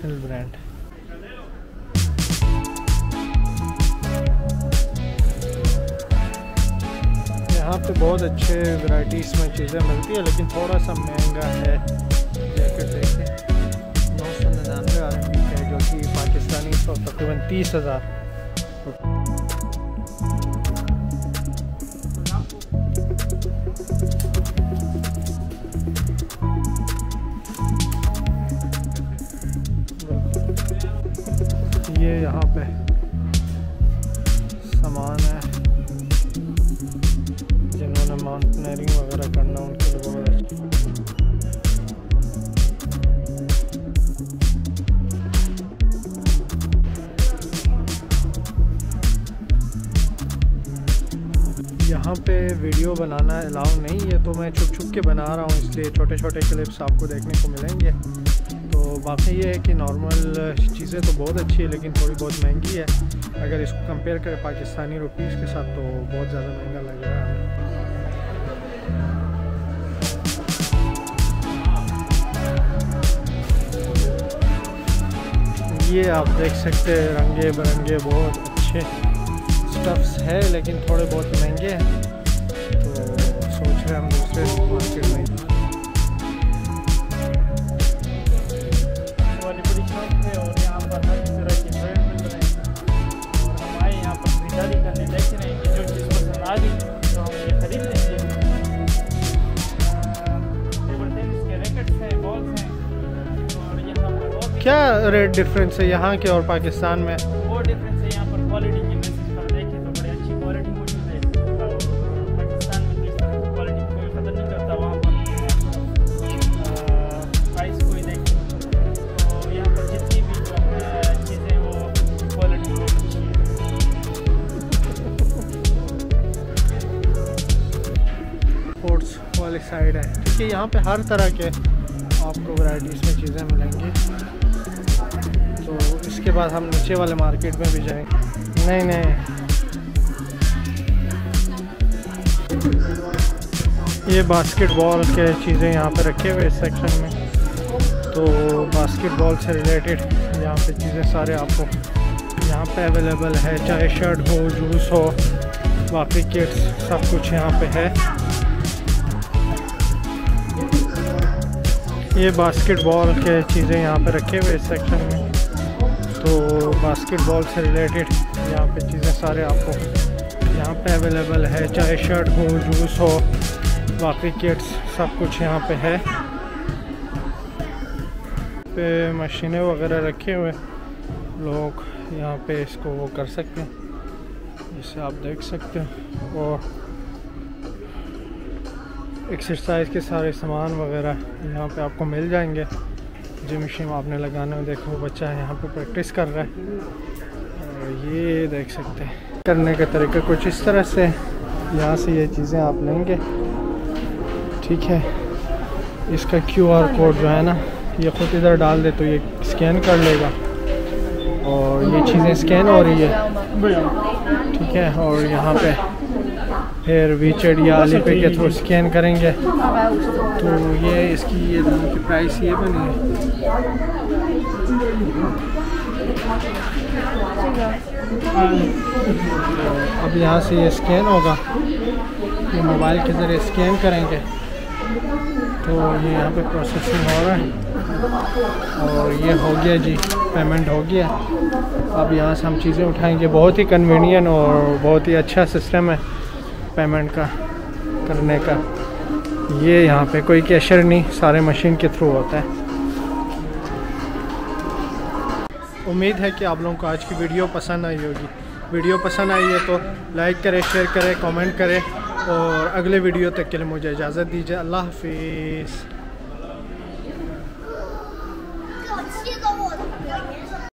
International brand. यहाँ पे बहुत अच्छे वैराइटीज़ में चीज़ें मिलती है, लेकिन थोड़ा सा महंगा है। जैकेट देखें 999 RMB है, जो कि पाकिस्तानी तकरीबन 30,000। ये यहाँ पे सामान है, जिन्होंने माउंटेनियरिंग वगैरह करना उनके लिए बहुत अच्छा। यहाँ पे वीडियो बनाना अलाउ नहीं है, तो मैं छुप छुप के बना रहा हूँ, इसलिए छोटे छोटे क्लिप्स आपको देखने को मिलेंगे। तो बाकी ये है कि नॉर्मल चीज़ें तो बहुत अच्छी है, लेकिन थोड़ी बहुत महंगी है। अगर इसको कंपेयर करें पाकिस्तानी रुपीस के साथ तो बहुत ज़्यादा महंगा लग रहा है। ये आप देख सकते हैं रंगे बिरंगे बहुत अच्छे स्टफ्स है, लेकिन थोड़े बहुत महंगे हैं, तो सोच रहे हैं हम दूसरे मार्केट में। और यहाँ पर हर तरह के ब्रांड मिल रहे हैं, और हम आए यहाँ पर खरीदारी करने, देख रहे हैं कि जो चीज़ पसंद आ गई तो हम ये खरीद लेंगे। टेबल टेनिस के रैकेट्स हैं, बॉल्स हैं, और यहाँ पर और क्या रेट डिफरेंस है यहाँ के और पाकिस्तान में? वो डिफरेंस है। यहाँ पर क्वालिटी की बेसिस पर देखें तो बड़ी अच्छी क्वालिटी मौजूद है, और पाकिस्तान में इस तरह की क्वालिटी कोई कदर नहीं करता। वहाँ पर प्राइस कोई देखें तो यहाँ पर जितनी भी चीज़ें वो क्वालिटी बहुत अच्छी है। स्पोर्ट्स वाली साइड है, ठीक है। यहाँ पे हर तरह के आपको वैराइटीज़ में चीज़ें मिलेंगी। तो इसके बाद हम नीचे वाले मार्केट में भी जाएंगे। नहीं ये बास्केटबॉल के चीज़ें यहाँ पे रखे हुए इस सेक्शन में। तो बास्केटबॉल से रिलेटेड यहाँ पे चीज़ें सारे आपको यहाँ पे अवेलेबल है, चाहे शर्ट हो, जूस हो, बाकी किट्स सब कुछ यहाँ पे है। ये बास्केटबॉल के चीज़ें यहाँ पे रखे हुए इस सेक्शन में। तो बास्केटबॉल से रिलेटेड यहाँ पे चीज़ें सारे आपको यहाँ पे अवेलेबल है, चाहे शर्ट हो, जूस हो, बाकी किट्स सब कुछ यहाँ पे है। पे मशीनें वगैरह रखे हुए, लोग यहाँ पे इसको वो कर सकते हैं, जिसे आप देख सकते हैं। और एक्सरसाइज के सारे सामान वगैरह यहाँ पे आपको मिल जाएंगे। जिम मशीन आपने लगाना है, देखो बच्चा है यहाँ पे प्रैक्टिस कर रहा है। और ये देख सकते हैं करने का तरीका कुछ इस तरह से। यहाँ से ये चीज़ें आप लेंगे, ठीक है। इसका QR कोड जो है ना, ये ख़ुद इधर डाल दे तो ये स्कैन कर लेगा, और ये चीज़ें स्कैन हो रही है, ठीक है। और यहाँ पे फिर वीचेड या अलीपे के थ्रू स्कैन करेंगे तो ये इसकी ये दोनों की प्राइस ये बनी है। अब यहाँ से ये स्कैन होगा, ये मोबाइल के ज़रिए स्कैन करेंगे तो ये यहाँ पे प्रोसेसिंग हो रहा है, और ये हो गया जी, पेमेंट हो गया। अब यहाँ से हम चीज़ें उठाएंगे। बहुत ही कन्वीनियंट और बहुत ही अच्छा सिस्टम है पेमेंट का करने का। ये यहाँ पे कोई कैशियर नहीं, सारे मशीन के थ्रू होता है। उम्मीद है कि आप लोगों को आज की वीडियो पसंद आई होगी। वीडियो पसंद आई है तो लाइक करें, शेयर करें, कमेंट करें, और अगले वीडियो तक के लिए मुझे इजाज़त दीजिए। अल्लाह हाफिज़।